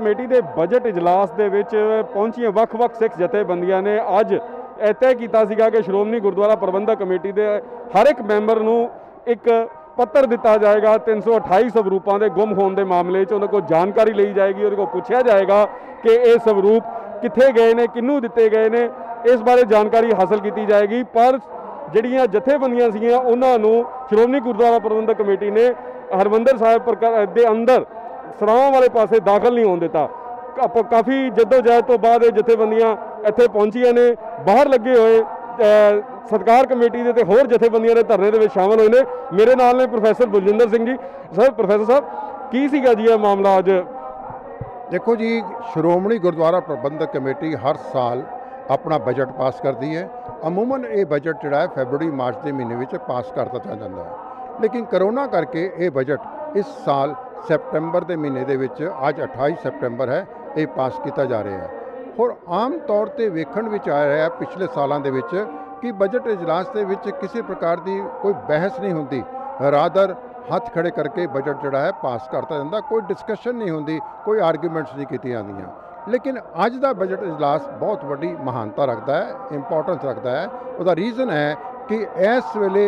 Committee के budget इजलास के पहुंचिया ਵੱਖ-ਵੱਖ सिख जथेबंदियां ने अज तय किया सीगा कि श्रोमणी गुरुद्वारा प्रबंधक कमेटी के हर एक मैंबर नूं एक पत्र दिता जाएगा 328 स्वरूपों के गुम होने के मामले उन्होंने को जानकारी ली जाएगी, उन्होंने को पूछा जाएगा कि ये स्वरूप कित्थे गए ने, किनू दिते गए ने, इस बारे जानकारी हासिल की जाएगी। पर ਜਿਹੜੀਆਂ ਜਥੇਬੰਦੀਆਂ ਸੀਗੀਆਂ ਉਹਨਾਂ ਨੂੰ ਸ਼੍ਰੋਮਣੀ ਗੁਰਦੁਆਰਾ ਪ੍ਰਬੰਧਕ ਕਮੇਟੀ ਨੇ ਹਰਮੰਦਰ ਸਾਹਿਬ ਦੇ ਅੰਦਰ ਸਰਾਵਾਂ ਵਾਲੇ ਪਾਸੇ ਦਾਖਲ ਨਹੀਂ ਹੋਣ ਦਿੱਤਾ। ਕਾਫੀ ਜਦੋਜਹਿਦ ਤੋਂ ਬਾਅਦ ਇਹ ਜਥੇਬੰਦੀਆਂ ਇੱਥੇ ਪਹੁੰਚੀਆਂ ਨੇ। ਬਾਹਰ ਲੱਗੇ ਹੋਏ ਸਤਿਕਾਰ ਕਮੇਟੀ ਦੇ ਤੇ ਹੋਰ ਜਥੇਬੰਦੀਆਂ ਦੇ ਧਰਨੇ ਦੇ ਵਿੱਚ ਸ਼ਾਮਲ ਹੋਏ ਨੇ। ਮੇਰੇ ਨਾਲ ਨੇ professor Baljinder Singh ji. Sir professor ਸਾਹਿਬ ਕੀ ਸੀਗਾ ਜੀ ਇਹ ਮਾਮਲਾ ਅੱਜ? देखो जी, श्रोमणी गुरुद्वारा प्रबंधक कमेटी हर साल अपना बजट पास करती है। अमूमन ये बजट जोड़ा है फरवरी मार्च के महीने में पास करता चल जाता है, लेकिन करोना करके ये बजट इस साल सैप्टेंबर के महीने के अज 28 सैप्टेंबर है, ये पास किया जा रहा है। और आम तौर पर वेखण विच आ रहा है पिछले सालों के कि बजट इजलास के किसी प्रकार की कोई बहस नहीं होती, रादर हथ खड़े करके बजट जोड़ा है पास करता जाता, कोई डिस्कशन नहीं होती, कोई आर्गूमेंट्स नहीं की जाती। लेकिन अज का बजट इजलास बहुत बड़ी महानता रखता है, इंपॉर्टेंस रखता है। उसका रीज़न है कि इस वेले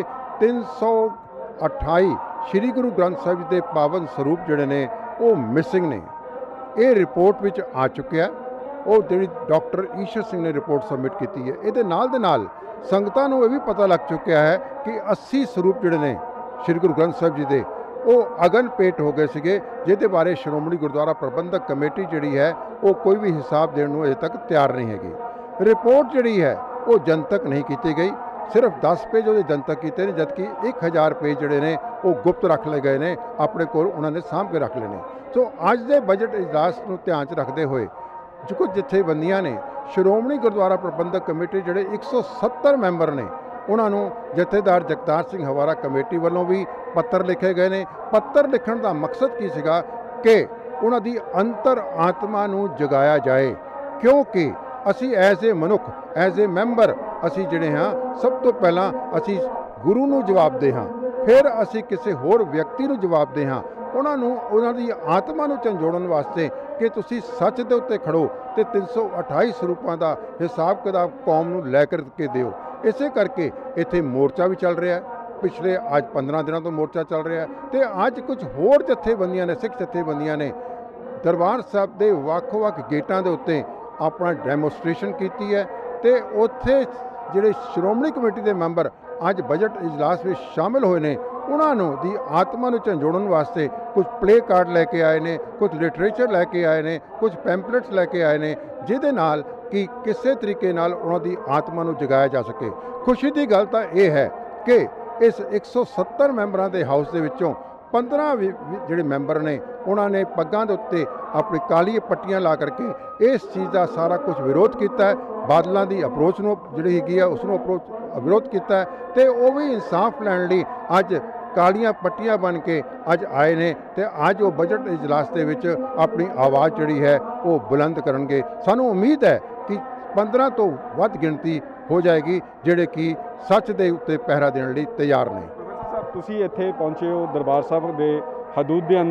328 श्री गुरु ग्रंथ साहिब के पावन स्वरूप जोड़े ने वो मिसिंग ने। ये रिपोर्ट विच आ चुके हैं, वो जी डॉक्टर ईश्वर सिंह ने रिपोर्ट सबमिट की है। ये नाल संगतां नूं ये भी पता लग चुका है कि 80 स्वरूप जोड़े ने श्री गुरु ग्रंथ साहिब जी के वो अगन पेट हो गए थे, जिहदे बारे श्रोमणी गुरुद्वारा प्रबंधक कमेटी जी है वो कोई भी हिसाब देने को अजे तक तैयार नहीं हैगी। रिपोर्ट जी है वो जनतक नहीं की गई, सिर्फ 10 पेज वो जनतक किए हैं, जबकि 1000 पेज जोड़े ने वो गुप्त रख ले गए हैं, अपने को उन्होंने सामभ के रख लेने। सो अज के बजट इजलास को ध्यान च रखते हुए जो कुछ जथेबंदियां ने श्रोमणी गुरुद्वारा प्रबंधक कमेटी जोड़े 170 मैंबर ने उन्होंने जथेदार जगतार सिंह हवारा कमेटी वालों भी पत्र लिखे गए हैं। पत्र लिखण का मकसद की सीगा कि उन्हों की अंतर आत्मा नूं जगाया जाए, क्योंकि असी एज ए मनुख एज ए मैंबर असी जिहड़े हाँ सब तो पहला असी गुरु नूं जवाबदे हाँ, फिर असी किसी होर व्यक्ति नूं जवाबदे हाँ। उन्हों की आत्मा नूं झंजोड़न वास्ते कि तुसी सच के उत्ते खड़ो तो 328 स्वरूपों का हिसाब किताब कौम नूं लै के दिओ। इसे करके इत्थे मोर्चा भी चल रहा है, पिछले आज 15 दिनों तो मोर्चा चल रहा है। तो अज कुछ होर जथेबंदियां ने सिख जथेबंदियां ने दरबार साहब के ਵੱਖ-ਵੱਖ गेटां के उत्ते अपना डेमोस्ट्रेशन की है। तो उत्थे जिहड़े श्रोमणी कमेटी के मैंबर अज बजट इजलास में शामिल हुए हैं उन्होंने दी आत्मा नूं झंजोड़न वास्ते कुछ प्ले कार्ड लैके आए ने, कुछ लिटरेचर लैके आए ने, कुछ पैंपलेट्स लैके आए ने, जिहदे नाल कि किसी तरीके नाल उन्हां दी आत्मा नूं जगाया जा सके। खुशी की गल तां यह है कि इस 170 मैंबरां दे हाउस दे विच्चों 15 जिहड़े मैंबर ने उन्होंने पग्गां दे उत्ते अपनी काली पट्टियां ला करके इस चीज़ का सारा कुछ विरोध किया है। बादलों की अप्रोच नूं जिहड़ी हैगी आ उसनूं विरोध किया है, तो वह भी इंसाफ लैण लई अज कालियां पट्टियां बन के अज आए ने। तो अज वो बजट इजलास के विच अपनी आवाज़ जिहड़ी है वो बुलंद करनगे। सानूं उम्मीद है कि 15 तो वध गिणती हो जाएगी जिहड़े कि सच के उत्ते पहरा देने लई तैयार ने। तुसीं इत्थे पहुंचे हो दरबार साहब के हदूद के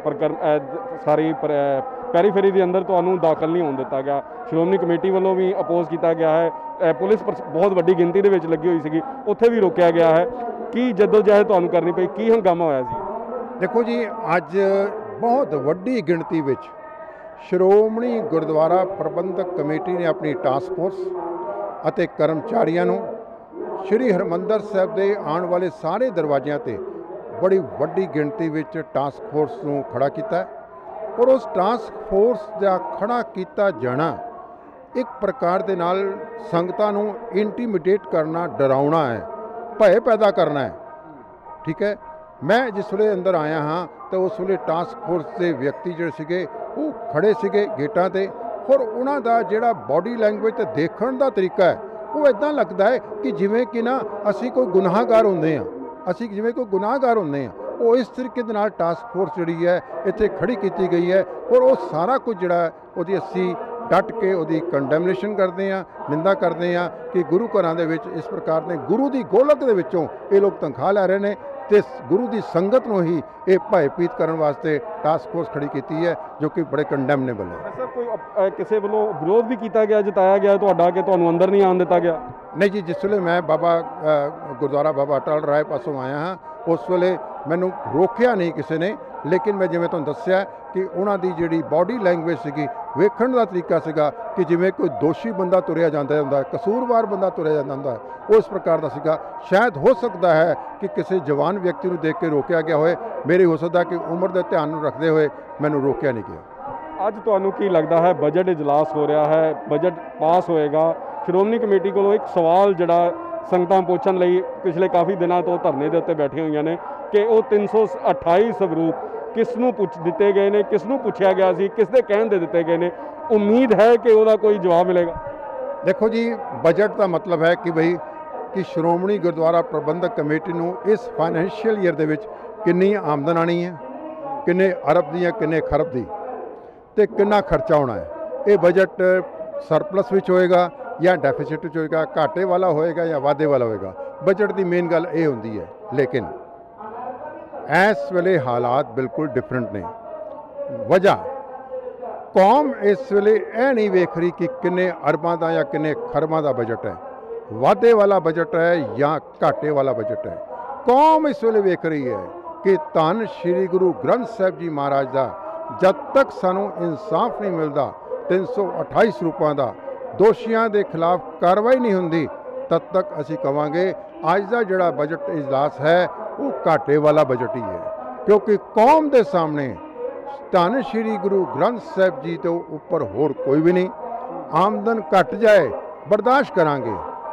अंदर सारी पैरीफेरी के अंदर तो दाखिल नहीं होने दिता गया, श्रोमणी कमेटी वालों भी अपोज किया गया है, पुलिस बहुत वड्डी गिनती के लगी हुई सी, उत्थे भी रोकया गया है। की जदोजहद तुहानूं करनी पई, की हंगामा होया सी? देखो जी, अज बहुत वड्डी गिणती विच श्रोमणी गुरुद्वारा प्रबंधक कमेटी ने अपनी टास्क फोर्स अते कर्मचारियों नूं श्री हरमंदर साहिब के आने वाले सारे दरवाज़ियां ते बड़ी वड्डी गिणती विच टास्क फोर्स नूं खड़ा किया। और उस टास्क फोर्स का खड़ा किया जाना एक प्रकार के नाल संगतां नूं इंटीमिडेट करना, डराउना है, भय पैदा करना है। ठीक है, मैं जिस वे अंदर आया हाँ तो उस वे टास्क फोर्स के व्यक्ति जो सीगे वो खड़े सीगे गेटां ते, और उन्हां दा जिहड़ा बॉडी लैंगुएज ते देखण दा तरीका है वो इदां लगता है कि जिवें कि ना असी कोई गुनाहगार होंदे हां, असी जिवें कोई गुनाहगार होंदे हां। वो इस तरीके दे नाल टास्क फोर्स जिहड़ी है इत्थे खड़ी की गई है, और वो सारा कुछ जिहड़ा उहदी असी डट के उहदी कंडैमनेशन करते हैं, निंदा करते हैं कि गुरु घरां दे विच इस प्रकार ने गुरु की गोलक दे विचों ये लोग तनख्वाह लै रहे हैं। ਤੇ ਗੁਰੂ ਦੀ ਸੰਗਤ ਨੂੰ ਹੀ ਇਹ ਭयभीत ਕਰਨ ਵਾਸਤੇ ਟਾਸਕ ਫੋਰਸ ਖੜੀ ਕੀਤੀ ਹੈ, ਜੋ ਕਿ ਬੜੇ ਕੰਡੈਮਨੇਬਲ ਹੈ। ਸਰ ਕੋਈ ਕਿਸੇ ਵੱਲੋਂ ਵਿਰੋਧ ਵੀ ਕੀਤਾ ਗਿਆ, ਜਤਾਇਆ ਗਿਆ ਤੁਹਾਡਾ ਕਿ ਤੁਹਾਨੂੰ ਅੰਦਰ ਨਹੀਂ ਆਉਣ ਦਿੱਤਾ ਗਿਆ? ਨਹੀਂ ਜੀ, ਜਿਸ ਵੇਲੇ ਮੈਂ ਗੁਰਦੁਆਰਾ ਬਾਬਾ ਅਟਲ ਰਾਏ ਪਾਸੋਂ ਆਇਆ ਹਾਂ, ਉਸ ਵੇਲੇ ਮੈਨੂੰ ਰੋਕਿਆ ਨਹੀਂ ਕਿਸੇ ਨੇ, ਲੇਕਿਨ ਮੈਂ ਜਿਵੇਂ ਤੁਹਾਨੂੰ ਦੱਸਿਆ ਕਿ ਉਹਨਾਂ ਦੀ ਜਿਹੜੀ ਬਾਡੀ ਲੈਂਗੁਏਜ ਸੀਗੀ, ਵੇਖਣ ਦਾ ਤਰੀਕਾ ਸੀਗਾ ਕਿ ਜਿਵੇਂ ਕੋਈ ਦੋਸ਼ੀ ਬੰਦਾ ਤੁਰਿਆ ਜਾਂਦਾ ਹੁੰਦਾ, ਕਸੂਰਵਾਰ ਬੰਦਾ ਤੁਰਿਆ ਜਾਂਦਾ ਹੁੰਦਾ, ਉਸ ਪ੍ਰਕਾਰ ਦਾ ਸੀਗਾ। ਸ਼ਾਇਦ ਹੋ ਸਕਦਾ ਹੈ ਕਿ ਕਿਸੇ ਜਵਾਨ ਵਿਅਕਤੀ ਨੂੰ ਦੇਖ ਕੇ ਰੋਕਿਆ ਗਿਆ ਹੋਏ, ਮੇਰੇ ਹੋ ਸਕਦਾ ਕਿ ਉਮਰ ਦੇ ਧਿਆਨ ਨੂੰ ਰੱਖਦੇ ਹੋਏ ਮੈਨੂੰ ਰੋਕਿਆ ਨਹੀਂ ਗਿਆ। ਅੱਜ ਤੁਹਾਨੂੰ ਕੀ ਲੱਗਦਾ ਹੈ, ਬਜਟ ਇਜਲਾਸ ਹੋ ਰਿਹਾ ਹੈ, ਬਜਟ ਪਾਸ ਹੋਏਗਾ, ਸ਼੍ਰੋਮਣੀ ਕਮੇਟੀ ਕੋਲੋਂ ਇੱਕ ਸਵਾਲ ਜਿਹੜਾ ਸੰਗਤਾਂ ਪੁੱਛਣ ਲਈ ਪਿਛਲੇ ਕਾਫੀ ਦਿਨਾਂ ਤੋਂ ਧਰਨੇ ਦੇ ਉੱਤੇ ਬੈਠੀਆਂ ਹੋਈਆਂ ਨੇ ਕਿ ਉਹ 328 ਸਵਰੂਪ ਕਿਸ ਨੂੰ ਦਿੱਤੇ ਗਏ ਨੇ, ਕਿਸ ਨੂੰ ਪੁੱਛਿਆ ਗਿਆ ਸੀ, ਕਿਸ ਦੇ ਕਹਿਣ ਦੇ ਦਿੱਤੇ ਗਏ ਨੇ? ਉਮੀਦ ਹੈ ਕਿ ਉਹਦਾ ਕੋਈ ਜਵਾਬ ਮਿਲੇਗਾ? ਦੇਖੋ ਜੀ, ਬਜਟ ਦਾ ਮਤਲਬ ਹੈ ਕਿ ਬਈ ਕਿ ਸ਼੍ਰੋਮਣੀ ਗੁਰਦੁਆਰਾ ਪ੍ਰਬੰਧਕ ਕਮੇਟੀ ਨੂੰ ਇਸ ਫਾਈਨੈਂਸ਼ੀਅਲ ਈਅਰ ਦੇ ਵਿੱਚ ਕਿੰਨੀ ਆਮਦਨ ਆਣੀ ਹੈ, ਕਿੰਨੇ ਅਰਬ ਦੀ ਜਾਂ ਕਿੰਨੇ ਖਰਬ ਦੀ, ਤੇ ਕਿੰਨਾ ਖਰਚਾ ਹੋਣਾ ਹੈ। ਇਹ ਬਜਟ ਸਰਪਲਸ ਵਿੱਚ ਹੋਏਗਾ ਜਾਂ ਡੈਫਿਸਿਟ ਵਿੱਚ ਹੋਏਗਾ, ਘਾਟੇ ਵਾਲਾ ਹੋਏਗਾ ਜਾਂ ਵਾਧੇ ਵਾਲਾ ਹੋਏਗਾ। ਬਜਟ ਦੀ ਮੇਨ ਗੱਲ ਇਹ ਹੁੰਦੀ ਹੈ। ਲੇਕਿਨ ਇਸ ਵੇਲੇ ਹਾਲਾਤ ਬਿਲਕੁਲ ਡਿਫਰੈਂਟ ਨੇ। ਵਜ੍ਹਾ ਕੌਮ ਇਸ ਵੇਲੇ ਇਹ ਨਹੀਂ ਵੇਖ ਰਹੀ ਕਿ ਕਿੰਨੇ ਅਰਬਾਂ ਦਾ ਜਾਂ ਕਿੰਨੇ ਖਰਬਾਂ ਦਾ ਬਜਟ ਹੈ, ਵਾਧੇ ਵਾਲਾ ਬਜਟ ਹੈ ਜਾਂ ਘਾਟੇ ਵਾਲਾ ਬਜਟ ਹੈ। ਕੌਮ ਇਸ ਵੇਲੇ ਵੇਖ ਰਹੀ ਹੈ ਕਿ ਧੰਨ ਸ਼੍ਰੀ ਗੁਰੂ ਗ੍ਰੰਥ ਸਾਹਿਬ ਜੀ ਮਹਾਰਾਜ ਦਾ ਜਦ ਤੱਕ ਸਾਨੂੰ ਇਨਸਾਫ ਨਹੀਂ ਮਿਲਦਾ, 328 ਸਰੂਪਾਂ ਦਾ ਦੋਸ਼ੀਆਂ ਦੇ ਖਿਲਾਫ ਕਾਰਵਾਈ ਨਹੀਂ ਹੁੰਦੀ, ਤਦ ਤੱਕ ਅਸੀਂ ਕਵਾਂਗੇ ਅੱਜ ਦਾ ਜਿਹੜਾ ਬਜਟ ਇਜਲਾਸ ਹੈ ਉਹ ਘਾਟੇ ਵਾਲਾ ਬਜਟ ਹੀ ਹੈ। ਕਿਉਂਕਿ ਕੌਮ ਦੇ ਸਾਹਮਣੇ ਧੰਨ ਸ਼੍ਰੀ ਗੁਰੂ ਗ੍ਰੰਥ ਸਾਹਿਬ ਜੀ ਤੋਂ ਉੱਪਰ ਹੋਰ ਕੋਈ ਵੀ ਨਹੀਂ। ਆਮਦਨ ਘਟ ਜਾਏ ਬਰਦਾਸ਼ਤ ਕਰਾਂਗੇ,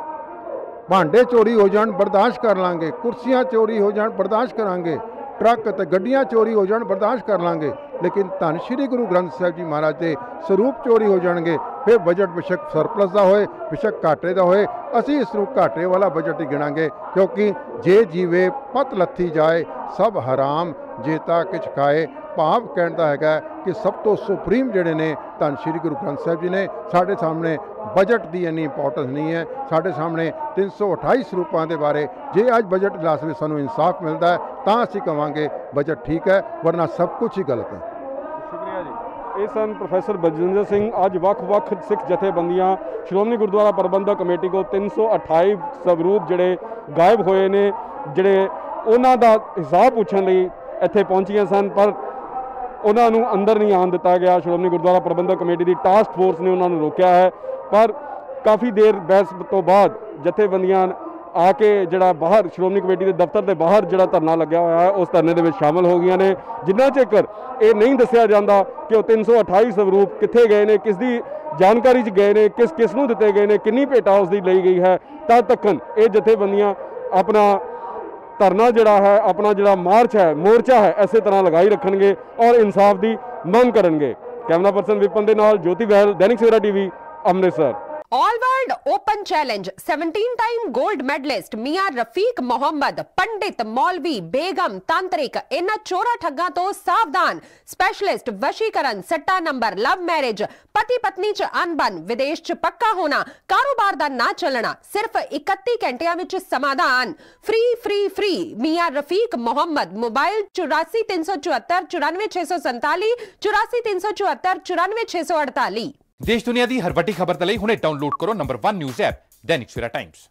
ਭਾਂਡੇ ਚੋਰੀ ਹੋ ਜਾਣ ਬਰਦਾਸ਼ਤ ਕਰ ਲਾਂਗੇ, ਕੁਰਸੀਆਂ ਚੋਰੀ ਹੋ ਜਾਣ ਬਰਦਾਸ਼ਤ ਕਰਾਂਗੇ, ਟਰੱਕ ਅਤੇ ਗੱਡੀਆਂ ਚੋਰੀ ਹੋ ਜਾਣ ਬਰਦਾਸ਼ਤ ਕਰ ਲਾਂਗੇ। ਲੇਕਿਨ ਧੰਨ ਸ਼੍ਰੀ ਗੁਰੂ ਗ੍ਰੰਥ ਸਾਹਿਬ ਜੀ ਮਹਾਰਾਜ ਦੇ ਸਰੂਪ ਚੋਰੀ ਹੋ ਜਾਣਗੇ, ਫਿਰ ਬਜਟ ਬੇਸ਼ੱਕ ਸਰਪਲਸ ਦਾ ਹੋਏ, ਬੇਸ਼ੱਕ ਘਾਟੇ ਦਾ ਹੋਏ, ਅਸੀਂ ਇਸ ਨੂੰ ਘਾਟੇ ਵਾਲਾ ਬਜਟ ਹੀ ਗਿਣਾਂਗੇ। ਕਿਉਂਕਿ ਜੇ ਜੀਵੇ ਪਤ ਲੱਥੀ ਜਾਏ ਸਭ ਹਰਾਮ ਜੇਤਾ ਕਿਛ ਖਾਏ। ਭਾਵ ਕਹਿਣ ਦਾ ਹੈਗਾ ਕਿ ਸਭ ਤੋਂ ਸੁਪਰੀਮ ਜਿਹੜੇ ਨੇ ਧੰਨ ਸ਼੍ਰੀ ਗੁਰੂ ਗ੍ਰੰਥ ਸਾਹਿਬ ਜੀ ਨੇ। ਸਾਡੇ ਸਾਹਮਣੇ ਬਜਟ ਦੀ ਇੰਨੀ ਇੰਪੋਰਟੈਂਸ ਨਹੀਂ ਹੈ, ਸਾਡੇ ਸਾਹਮਣੇ 328 ਸਰੂਪਾਂ ਦੇ ਬਾਰੇ ਜੇ ਅੱਜ ਬਜਟ ਇਜਲਾਸ ਵਿੱਚ ਸਾਨੂੰ ਇਨਸਾਫ ਮਿਲਦਾ ਹੈ ਤਾਂ ਅਸੀਂ ਕਹਾਂਗੇ ਬਜਟ ਠੀਕ ਹੈ, ਵਰਨਾ ਸਭ ਕੁਝ ਹੀ ਗਲਤ ਹੈ। ਸ਼ੁਕਰੀਆ ਜੀ। ਇਹ ਸਨ ਪ੍ਰੋਫੈਸਰ ਬਲਜਿੰਦਰ ਸਿੰਘ। ਅੱਜ ਵੱਖ-ਵੱਖ ਸਿੱਖ ਜਥੇਬੰਦੀਆਂ ਸ਼੍ਰੋਮਣੀ ਗੁਰਦੁਆਰਾ ਪ੍ਰਬੰਧਕ ਕਮੇਟੀ ਕੋਲ 328 ਸਵਰੂਪ ਜਿਹੜੇ ਗਾਇਬ ਹੋਏ ਨੇ, ਜਿਹੜੇ ਉਹਨਾਂ ਦਾ ਹਿਸਾਬ ਪੁੱਛਣ ਲਈ ਇੱਥੇ ਪਹੁੰਚੀਆਂ ਸਨ, ਪਰ ਉਹਨਾਂ ਨੂੰ ਅੰਦਰ ਨਹੀਂ ਆਉਣ ਦਿੱਤਾ ਗਿਆ। ਸ਼੍ਰੋਮਣੀ ਗੁਰਦੁਆਰਾ ਪ੍ਰਬੰਧਕ ਕਮੇਟੀ ਦੀ ਟਾਸਕ ਫੋਰਸ ਨੇ ਉਹਨਾਂ ਨੂੰ ਰੋਕਿਆ ਹੈ, ਪਰ ਕਾਫੀ ਦੇਰ ਬਹਿਸ ਤੋਂ ਬਾਅਦ ਜਥੇਬੰਦੀਆਂ ਆ ਕੇ ਜਿਹੜਾ ਬਾਹਰ ਸ਼੍ਰੋਮਣੀ ਕਮੇਟੀ ਦੇ ਦਫ਼ਤਰ ਦੇ ਬਾਹਰ ਜਿਹੜਾ ਧਰਨਾ ਲੱਗਿਆ ਹੋਇਆ ਹੈ ਉਸ ਧਰਨੇ ਦੇ ਵਿੱਚ ਸ਼ਾਮਲ ਹੋ ਗਈਆਂ ਨੇ। ਜਿੰਨਾ ਚਿਰ ਇਹ ਨਹੀਂ ਦੱਸਿਆ ਜਾਂਦਾ ਕਿ ਉਹ 328 ਸਵਰੂਪ ਕਿੱਥੇ ਗਏ ਨੇ, ਕਿਸ ਦੀ ਜਾਣਕਾਰੀ 'ਚ ਗਏ ਨੇ, ਕਿਸ ਨੂੰ ਦਿੱਤੇ ਗਏ ਨੇ, ਕਿੰਨੀ ਭੇਟਾ ਉਸ ਦੀ ਲਈ ਗਈ ਹੈ, ਤਦ ਤੱਕ ਇਹ ਜਥੇਬੰਦੀਆਂ ਆਪਣਾ ਧਰਨਾ ਜਿਹੜਾ ਹੈ, ਆਪਣਾ ਜਿਹੜਾ ਮਾਰਚ ਹੈ, ਮੋਰਚਾ ਹੈ, ਇਸੇ ਤਰ੍ਹਾਂ ਲਗਾਈ ਰੱਖਣਗੇ ਔਰ ਇਨਸਾਫ ਦੀ ਮੰਗ ਕਰਨਗੇ। ਕੈਮਰਾ ਪਰਸਨ ਵਿਪਨ ਦੇ ਨਾਲ Jyoti Behl, Dainik Savera TV, Amritsar. All world open challenge 17 time gold medalist मियां रफीक मोहम्मद, पंडित, मौलवी, बेगम, तांत्रिक, इन्हां चोरा ठग्गां तो सावधान। स्पेशलिस्ट वशीकरण, सट्टा नंबर, लव मैरिज, पति पत्नी च अनबन, विदेश च पक्का होना, कारोबार दा ना चलना, सिर्फ 31 घंटियां विच समाधान। फ्री फ्री फ्री मियां रफीक मोहम्मद। मोबाइल 84 374 94 647 84 374 94 648। देश दुनिया की हर वड्डी खबर तले हुणे डाउनलोड करो number 1 news app Dainik Savera times.